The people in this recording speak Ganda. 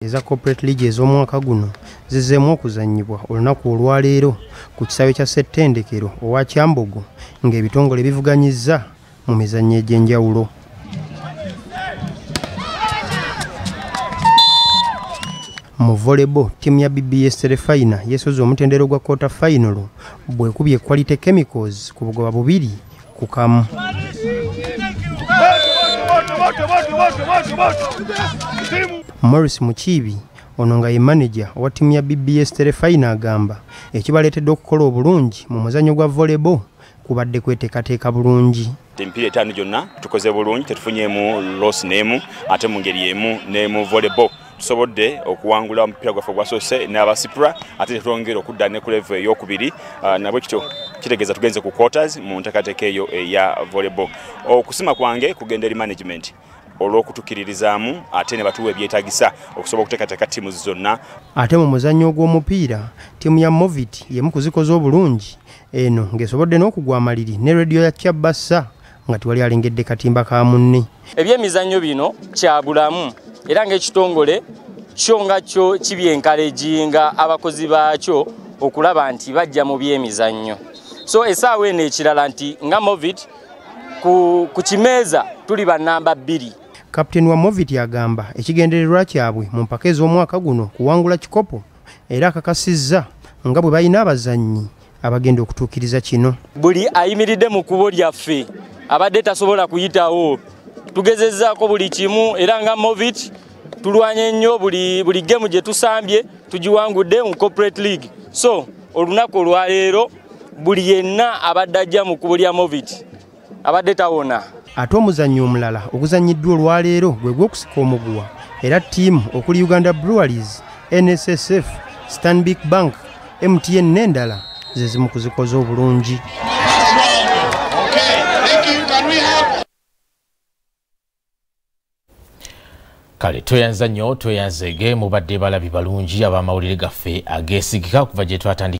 eza corporate league ez'omwaka guno zizzeemu okuzannyibwa olunaku olwaleero ku kisaawe kya Ssetendekero owa Kyambogo ng'ebitongole bivuganyizza mu mizannyo egy'enjawulo. Mu volleyball ttiimu ya BBS Terefayina yesoze omutendera ogwa quarter fayinolo bwekubye quality chemicals ku bugoba 2-1. Morris Mukiibi ono nga ye manager owa ttiimu ya BBS Terefayina agamba ekibaleetedde okukola obulungi mu muzannyo gwa volleyball kubadde kweteekateeka bulungi. Empiira etaano gyonna tukoze bulungi, tetufunyeemu loss n'emu, ate mu ngeri y'emu ne mu volleyball tusobodde okuwangula omupiira gwaffe gwasose n'abasipra ate tetwongera okudda ne ku level ey'okubiri, nabwe kityo kitegeeza tugenze ku quarters mu nteekateeka eyo eya volleyball. Okusima kwange kugenda eri management olw'okutukiririzaamu ate ne batuwa ebyetaagisa okusobola okuteekateeka ttiimu zonna. Ate mu muzannyo gw'omupiira ttiimu ya Movit yemu kuzikoze obulungi eno ng'esobodde n'okugwa amaliri ne radio ya Kyabassa nga tiwali alengedde katimba ka munne. Ebyemizannyo bino kya bulamu era ng'ekitongole kyo nga kyo kibyenkalejinga abakozi baakyo okulaba nti bajja mu byemizannyo. So essaawa eno ekirala nti nga Movit ku kimeeza tuli bannamba 2. Kapiteni wa Movit agamba ekigendererwa kyabwe mu mpaka ez'omwaka guno kuwangula kikopo era akakasizza nga bwe balina abazannyi abagenda okutuukiriza kino. Buli ayimiridde mu kkubo lyaffe abadde tasobola kuyitawo tugezezzaako buli kimu era nga Movit tulwanye nnyo buli gemu gye tusambye tugiwangudde mu corporate league. So olunaku olwaleero buli yenna abadde ajja mu kkubo lya Movit abadde tawona. Ate omuzannyo omulala oguzannyiddwa olwaleero gwe gw'okusika omuguwa era ttiimu okuli Uganda Breweries, NSSF, Stanbic Bank, MTN n'endala ze zimu kuzikoza obulungi. Kale tweyanza nnyo tweyanzege mubadde balabi balungi ab'amawulire gaffe Ageesigika kuva gye twatandika